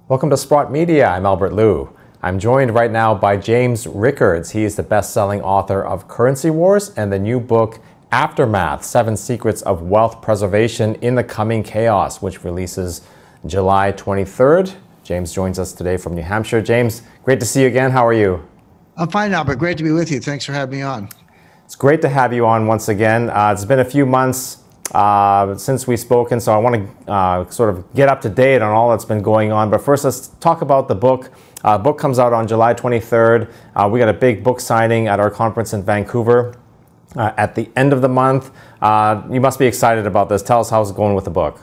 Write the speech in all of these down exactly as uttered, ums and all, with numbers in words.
Welcome to Sprott Media. I'm Albert Liu. I'm joined right now by James Rickards. He is the best-selling author of Currency Wars and the new book Aftermath, Seven Secrets of Wealth Preservation in the Coming Chaos, which releases July twenty-third. James joins us today from New Hampshire. James, great to see you again. How are you? I'm fine, Albert. Great to be with you. Thanks for having me on. It's great to have you on once again. Uh, it's been a few months uh, since we've spoken, so I want to uh, sort of get up to date on all that's been going on. But first, let's talk about the book. Uh, book comes out on July twenty-third. Uh, we got a big book signing at our conference in Vancouver uh, at the end of the month. Uh, you must be excited about this. Tell us how's it going with the book.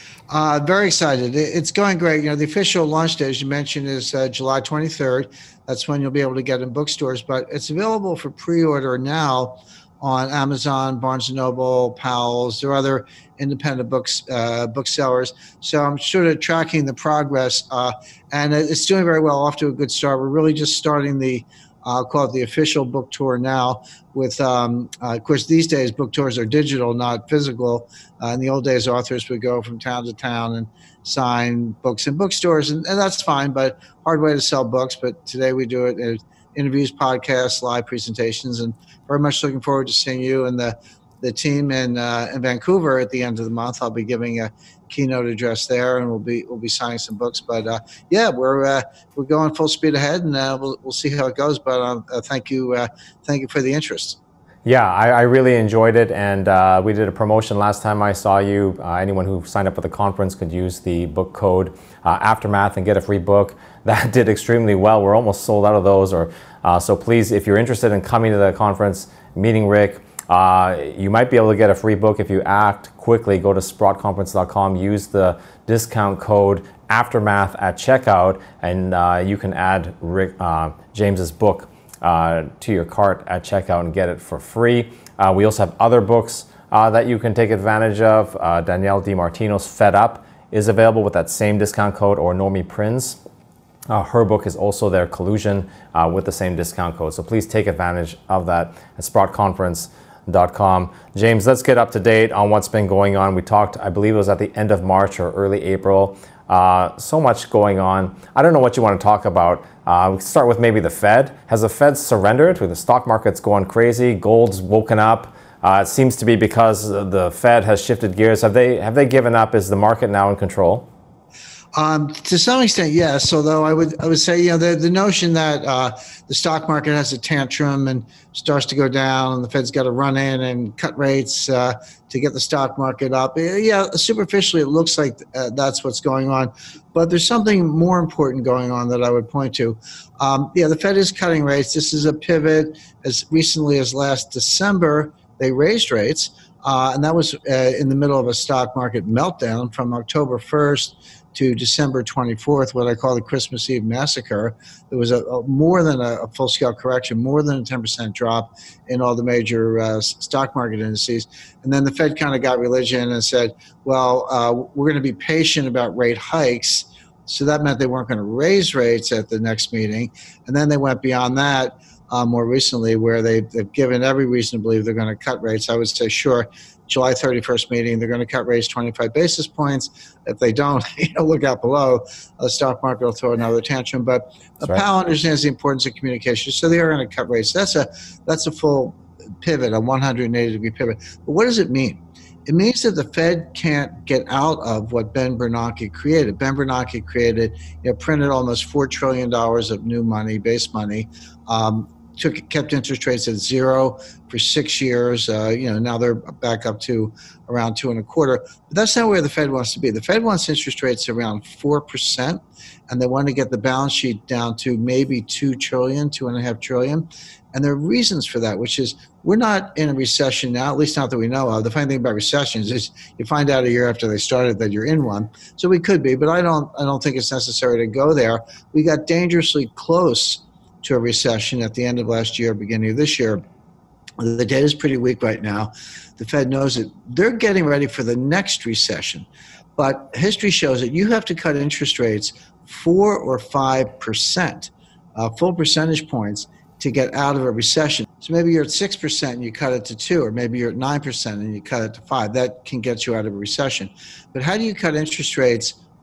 Uh, very excited. It's going great. You know, the official launch day, as you mentioned, is uh, July twenty-third. That's when you'll be able to get it in bookstores. But it's available for pre-order now on Amazon, Barnes and Noble, Powell's. There are other independent books, uh, booksellers. So I'm sort of tracking the progress, uh, and it's doing very well. Off to a good start. We're really just starting the, I'll call it the official book tour now. With, um, uh, of course, these days book tours are digital, not physical. Uh, in the old days, authors would go from town to town and sign books in bookstores, and, and that's fine. But hard way to sell books. But today we do it as interviews, podcasts, live presentations, and very much looking forward to seeing you and the the team in uh, in Vancouver at the end of the month. I'll be giving a keynote address there, and we'll be we'll be signing some books. But uh, yeah, we're uh, we're going full speed ahead, and uh, we'll we'll see how it goes. But um, uh, thank you uh, thank you for the interest. Yeah, I, I really enjoyed it, and uh, we did a promotion last time I saw you. Uh, anyone who signed up for the conference could use the book code uh, Aftermath and get a free book. That did extremely well. We're almost sold out of those. Or uh, so please, if you're interested in coming to the conference, meeting Rick, uh, you might be able to get a free book if you act quickly. Go to sprott conference dot com, use the discount code Aftermath at checkout, and uh, you can add Rick, uh, James's book Uh, to your cart at checkout and get it for free. Uh, we also have other books uh, that you can take advantage of. Uh, Danielle DiMartino's Fed Up is available with that same discount code, or Normie Prinz. Uh, her book is also there, Collusion, uh, with the same discount code. So please take advantage of that at sprott conference dot com. James, let's get up to date on what's been going on. We talked, I believe it was at the end of March or early April. Uh, so much going on. I don't know what you want to talk about. Uh, we can start with maybe the Fed. Has the Fed surrendered? With the stock market's going crazy, gold's woken up. Uh, it seems to be because the Fed has shifted gears. Have they have they given up? Is the market now in control? Um, to some extent, yes. Although I would I would say, you know, the the notion that uh, the stock market has a tantrum and starts to go down, and the Fed's got to run in and cut rates uh, to get the stock market up. Yeah, superficially, it looks like uh, that's what's going on, but there's something more important going on that I would point to. Um, yeah, the Fed is cutting rates. This is a pivot. As recently as last December, they raised rates, uh, and that was uh, in the middle of a stock market meltdown from October first to December twenty-fourth, what I call the Christmas Eve massacre. There was a, a more than a, a full-scale correction, more than a ten percent drop in all the major uh, stock market indices. And then the Fed kind of got religion and said, well, uh, we're going to be patient about rate hikes. So that meant they weren't going to raise rates at the next meeting. And then they went beyond that uh, more recently, where they, they've given every reason to believe they're going to cut rates. I would say, sure, July thirty-first meeting, they're going to cut rates twenty-five basis points. If they don't, you know, look out below. The stock market will throw another tantrum. But right. Powell understands the importance of communication, so they are going to cut rates. That's a that's a full pivot, a one hundred eighty degree pivot. But what does it mean? It means that the Fed can't get out of what Ben Bernanke created. Ben Bernanke created, you know, printed almost four trillion dollars of new money, base money. Um, Took, kept interest rates at zero for six years. Uh, you know, now they're back up to around two and a quarter. But that's not where the Fed wants to be. The Fed wants interest rates around four percent, and they want to get the balance sheet down to maybe two trillion, two and a half trillion. And there are reasons for that, which is we're not in a recession now, at least not that we know of. The funny thing about recessions is you find out a year after they started that you're in one. So we could be, but I don't, I don't think it's necessary to go there. We got dangerously close to a recession at the end of last year, beginning of this year. The data is pretty weak right now. The Fed knows it. They're getting ready for the next recession. But history shows that you have to cut interest rates four or five percent, uh, full percentage points, to get out of a recession. So maybe you're at six percent and you cut it to two, or maybe you're at nine percent and you cut it to five. That can get you out of a recession. But how do you cut interest rates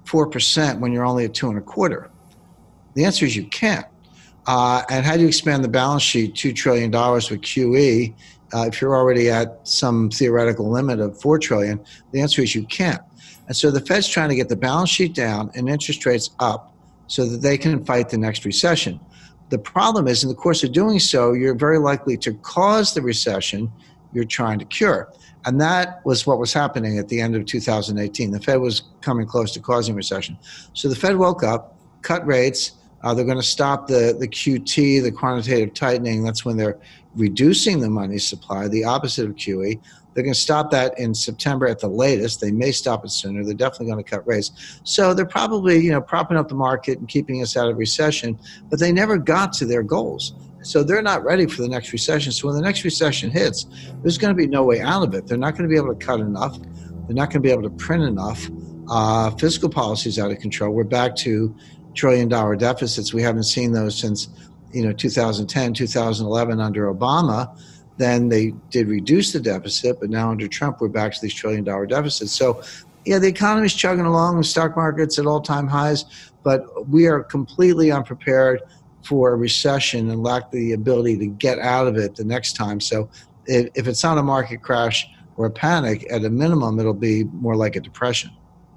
four percent when you're only at two and a quarter? The answer is you can't. Uh, and how do you expand the balance sheet two trillion dollars with Q E uh, if you're already at some theoretical limit of four trillion dollars? The answer is you can't. And so the Fed's trying to get the balance sheet down and interest rates up so that they can fight the next recession. The problem is, in the course of doing so, you're very likely to cause the recession you're trying to cure. And that was what was happening at the end of two thousand eighteen. The Fed was coming close to causing recession. So the Fed woke up, cut rates. Uh, they're going to stop the, the Q T, the quantitative tightening. That's when they're reducing the money supply, the opposite of Q E. They're going to stop that in September at the latest. They may stop it sooner. They're definitely going to cut rates. So they're probably, you know, propping up the market and keeping us out of recession, but they never got to their goals. So they're not ready for the next recession. So when the next recession hits, there's going to be no way out of it. They're not going to be able to cut enough. They're not going to be able to print enough. Uh, fiscal policy is out of control. We're back to trillion dollar deficits. We haven't seen those since, you know, two thousand ten, two thousand eleven under Obama. Then they did reduce the deficit, but now under Trump, we're back to these trillion dollar deficits. So, yeah, the economy's chugging along, the stock market's at all-time highs, but we are completely unprepared for a recession and lack the ability to get out of it the next time. So if, if it's not a market crash or a panic, at a minimum, it'll be more like a depression.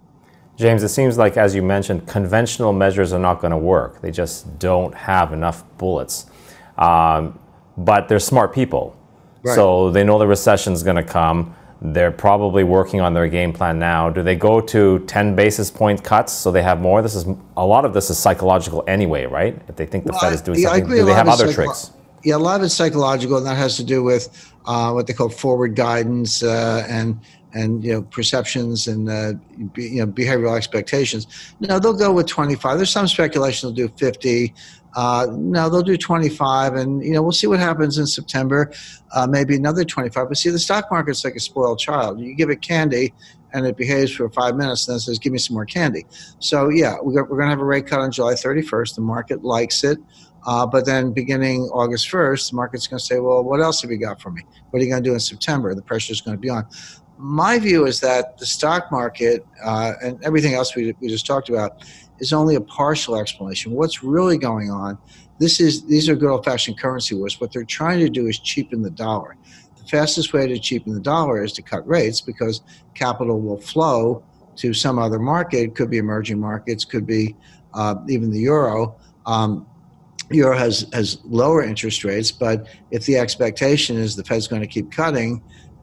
James, it seems like, as you mentioned, conventional measures are not going to work. They just don't have enough bullets. Um, but they're smart people. Right. So they know the recession's going to come. They're probably working on their game plan now. Do they go to ten basis point cuts so they have more? This is a lot of this is psychological anyway, right? If they think the well, Fed is doing yeah, something, do they have other psycho- tricks? Yeah, a lot of it's psychological, and that has to do with uh, what they call forward guidance uh, and and you know perceptions and uh, be, you know behavioral expectations. No, they'll go with twenty-five. There's some speculation they'll do fifty. Uh, no, they'll do twenty-five, and you know we'll see what happens in September. Uh, maybe another twenty-five. But see, the stock market's like a spoiled child. You give it candy, and it behaves for five minutes, and then says, "Give me some more candy." So yeah, we're we're going to have a rate cut on July thirty-first. The market likes it. Uh, but then beginning August first, the market's going to say, well, what else have you got for me? What are you going to do in September? The pressure is going to be on. My view is that the stock market uh, and everything else we, we just talked about is only a partial explanation. What's really going on, this is these are good old-fashioned currency wars. What they're trying to do is cheapen the dollar. The fastest way to cheapen the dollar is to cut rates because capital will flow to some other market. It could be emerging markets, could be uh, even the euro. Um, Euro has, has lower interest rates, but if the expectation is the Fed's going to keep cutting,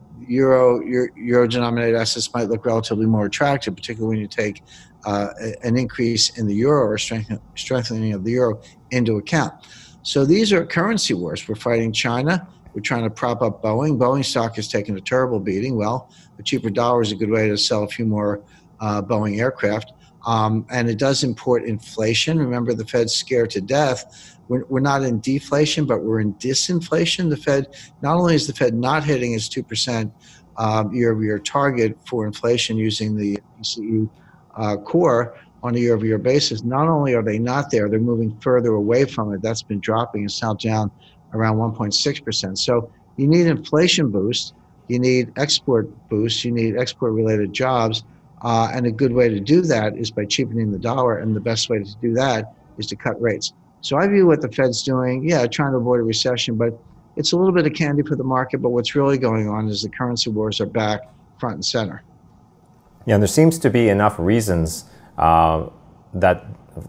euro euro, euro denominated assets might look relatively more attractive, particularly when you take uh, an increase in the euro or strengthen, strengthening of the euro into account. So these are currency wars. We're fighting China. We're trying to prop up Boeing. Boeing stock has taken a terrible beating. Well, a cheaper dollar is a good way to sell a few more uh, Boeing aircraft. Um, and it does import inflation. Remember, the Fed's scared to death. We're, we're not in deflation, but we're in disinflation. The Fed, not only is the Fed not hitting its two percent um, year-over-year target for inflation using the P C E uh, core on a year-over-year basis, not only are they not there, they're moving further away from it. That's been dropping. It's now down around one point six percent. So you need inflation boost. You need export boost. You need export-related jobs. Uh, and a good way to do that is by cheapening the dollar, and the best way to do that is to cut rates. So I view what the Fed's doing, yeah, trying to avoid a recession, but it's a little bit of candy for the market, but what's really going on is the currency wars are back front and center. Yeah, and there seems to be enough reasons uh, that,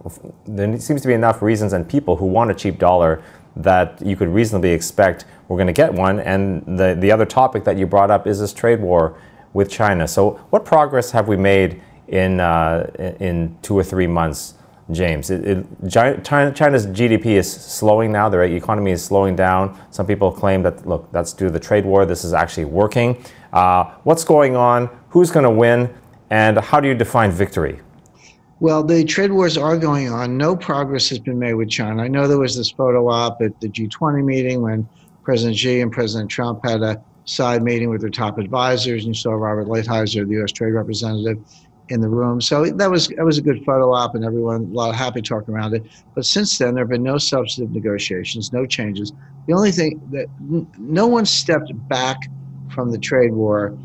there seems to be enough reasons and people who want a cheap dollar that you could reasonably expect we're going to get one. And the, the other topic that you brought up is this trade war with China. So what progress have we made in uh, in two or three months, James? It, it, China, China's G D P is slowing now. Their economy is slowing down. Some people claim that, look, that's due to the trade war. This is actually working. Uh, what's going on? Who's going to win? And how do you define victory? Well, the trade wars are going on. No progress has been made with China. I know there was this photo op at the G twenty meeting when President Xi and President Trump had a side meeting with their top advisors, and you saw Robert Lighthizer, the U S Trade Representative, in the room. So that was that was a good photo op, and everyone, a lot of happy talk around it. But since then, there have been no substantive negotiations, no changes. The only thing that no one stepped back from the trade war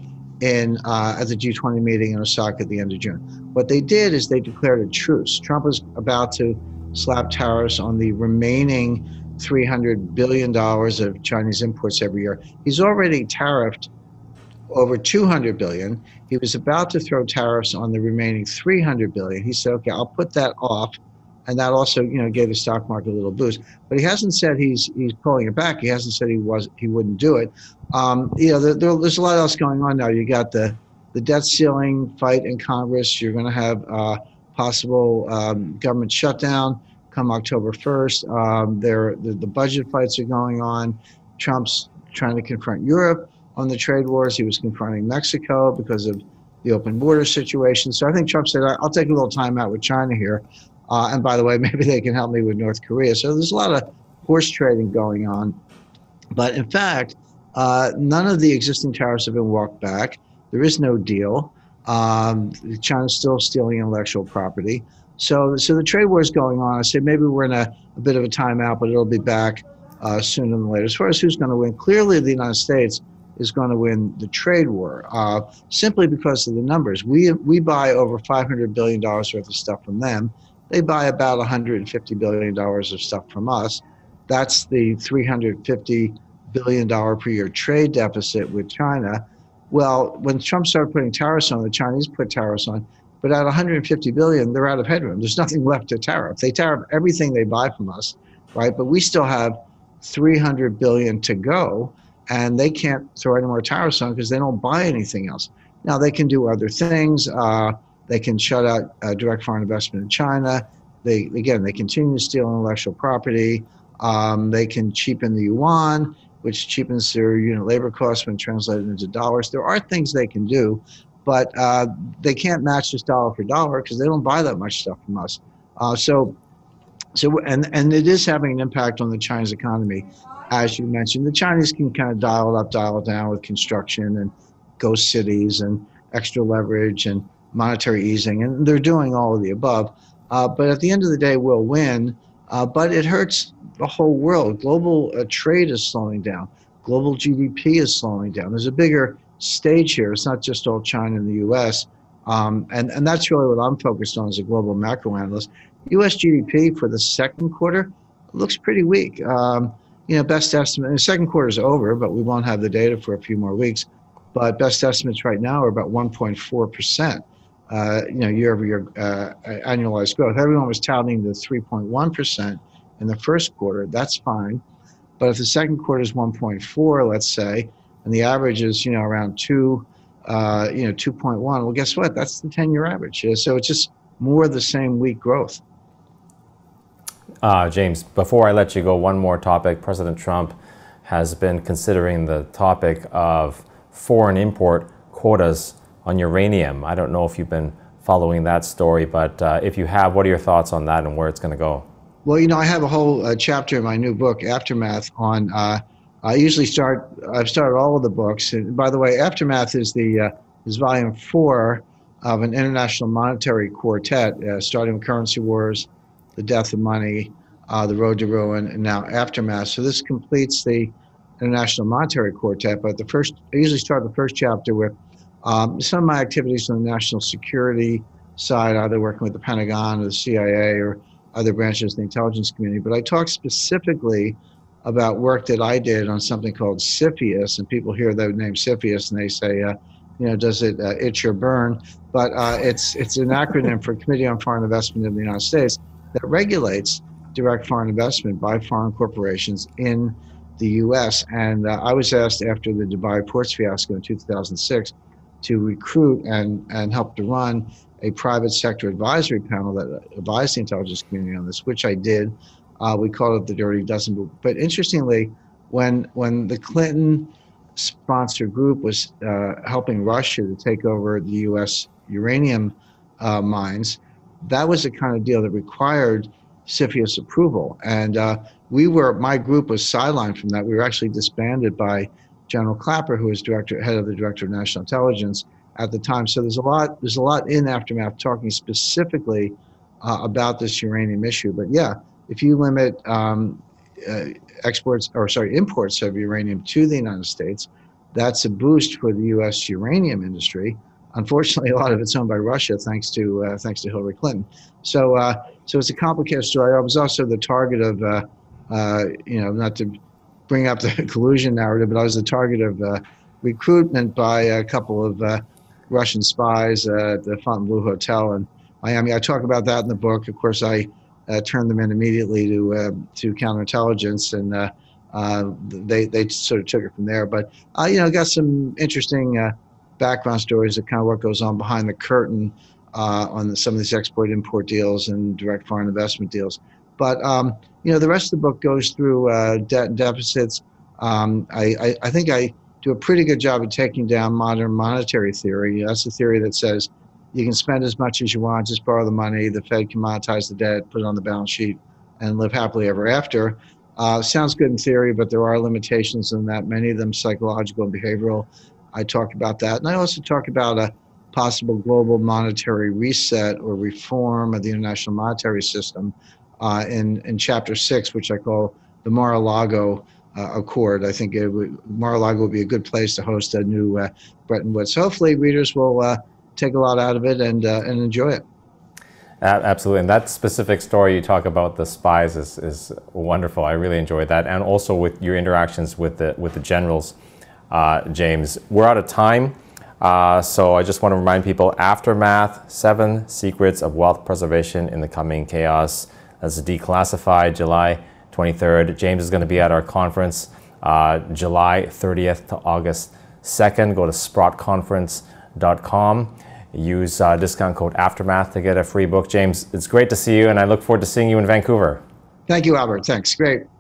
in uh, at the G twenty meeting in Osaka at the end of June. What they did is they declared a truce. Trump was about to slap tariffs on the remaining three hundred billion dollars of Chinese imports every year. He's already tariffed over two hundred billion dollars. He was about to throw tariffs on the remaining three hundred billion dollars. He said, okay, I'll put that off. And that also, you know, gave the stock market a little boost. But he hasn't said he's he's pulling it back. He hasn't said he was he wouldn't do it. Um, you know, there, there, there's a lot else going on now. You got the the debt ceiling fight in Congress. You're going to have uh, possible um, government shutdown come October first. Um, there, the, the budget fights are going on. Trump's trying to confront Europe on the trade wars. He was confronting Mexico because of the open border situation. So I think Trump said, I'll take a little time out with China here. Uh, and by the way, maybe they can help me with North Korea. So there's a lot of horse trading going on. But in fact, uh, none of the existing tariffs have been walked back. There is no deal. Um, China's still stealing intellectual property. So, so the trade war is going on. I say maybe we're in a, a bit of a timeout, but it'll be back uh, sooner than later. As far as who's going to win, clearly the United States is going to win the trade war uh, simply because of the numbers. We, we buy over five hundred billion dollars worth of stuff from them. They buy about one hundred fifty billion dollars of stuff from us. That's the three hundred fifty billion dollars per year trade deficit with China. Well, when Trump started putting tariffs on, the Chinese put tariffs on, but at one hundred fifty billion dollars, they're out of headroom. There's nothing left to tariff. They tariff everything they buy from us, right? But we still have three hundred billion dollars to go, and they can't throw any more tariffs on because they don't buy anything else. Now, they can do other things. Uh, They can shut out uh, direct foreign investment in China. They, again, they continue to steal intellectual property. Um, they can cheapen the yuan, which cheapens their unit labor costs when translated into dollars. There are things they can do, but uh, they can't match this dollar for dollar because they don't buy that much stuff from us. Uh, so, so and, and it is having an impact on the Chinese economy. As you mentioned, the Chinese can kind of dial it up, dial it down with construction and ghost cities and extra leverage and monetary easing, and they're doing all of the above. Uh, but at the end of the day, we'll win. Uh, but it hurts the whole world. Global uh, trade is slowing down. Global G D P is slowing down. There's a bigger stage here. It's not just all China and the U S. Um, and, and that's really what I'm focused on as a global macro analyst. U S G D P for the second quarter looks pretty weak. Um, you know, best estimate, the second quarter is over, but we won't have the data for a few more weeks. But best estimates right now are about one point four percent. Uh, you know, year-over-year uh, annualized growth. Everyone was touting the three point one percent in the first quarter. That's fine. But if the second quarter is one point four, let's say, and the average is, you know, around two, uh, you know, two point one, well, guess what? That's the ten-year average. Yeah, so it's just more of the same weak growth. Uh, James, before I let you go, one more topic. President Trump has been considering the topic of foreign import quotas on uranium. I don't know if you've been following that story, but uh, if you have, what are your thoughts on that and where it's going to go? Well, you know, I have a whole uh, chapter in my new book, Aftermath, on, uh, I usually start, I've started all of the books. And by the way, Aftermath is the uh, is volume four of an international monetary quartet, uh, starting with currency wars, the death of money, uh, the road to ruin, and now Aftermath. So this completes the international monetary quartet. But the first, I usually start the first chapter with Um, some of my activities on the national security side, either working with the Pentagon or the C I A or other branches of the intelligence community. But I talk specifically about work that I did on something called CFIUS, and people hear the name CFIUS and they say, uh, you know, does it uh, itch or burn? But uh, it's it's an acronym for Committee on Foreign Investment in the United States that regulates direct foreign investment by foreign corporations in the U S. And uh, I was asked after the Dubai ports fiasco in two thousand six to recruit and, and help to run a private sector advisory panel that advised the intelligence community on this, which I did. Uh, we called it the Dirty Dozen. But interestingly, when when the Clinton sponsored group was uh, helping Russia to take over the U S uranium uh, mines, that was the kind of deal that required CFIUS approval. And uh, we were, my group was sidelined from that. We were actually disbanded by General Clapper, who was director, head of the Director of National Intelligence at the time. So there's a lot, there's a lot in Aftermath talking specifically uh, about this uranium issue. But yeah, if you limit um, uh, exports, or sorry, imports of uranium to the United States, that's a boost for the U S uranium industry. Unfortunately, a lot of it's owned by Russia, thanks to uh, thanks to Hillary Clinton. So, uh, so it's a complicated story. I was also the target of, uh, uh, you know, not to bring up the collusion narrative, but I was the target of uh, recruitment by a couple of uh, Russian spies uh, at the Fontainebleau Hotel in Miami. I talk about that in the book. Of course, I uh, turned them in immediately to uh, to counterintelligence, and uh, uh, they they sort of took it from there. But uh, you know, got some interesting Uh, background stories of kind of what goes on behind the curtain uh, on the, some of these export-import deals and direct foreign investment deals. But um, you know, the rest of the book goes through uh, debt and deficits. Um, I, I, I think I do a pretty good job of taking down modern monetary theory. That's a theory that says you can spend as much as you want, just borrow the money, the Fed can monetize the debt, put it on the balance sheet, and live happily ever after. Uh, sounds good in theory, but there are limitations in that, many of them psychological and behavioral. I talk about that. And I also talk about a possible global monetary reset or reform of the international monetary system uh, in, in chapter six, which I call the Mar-a-Lago uh, Accord. I think it would, Mar-a-Lago would be a good place to host a new uh, Bretton Woods. So hopefully readers will uh, take a lot out of it and, uh, and enjoy it. Absolutely, and that specific story you talk about, the spies, is, is wonderful. I really enjoyed that, and also with your interactions with the, with the generals. Uh, James, we're out of time, uh, so I just want to remind people, Aftermath, Seven Secrets of Wealth Preservation in the Coming Chaos. That's declassified July twenty-third. James is going to be at our conference uh, July thirtieth to August second. Go to sprott conference dot com. Use uh, discount code Aftermath to get a free book. James, it's great to see you, and I look forward to seeing you in Vancouver. Thank you, Albert. Thanks. Great.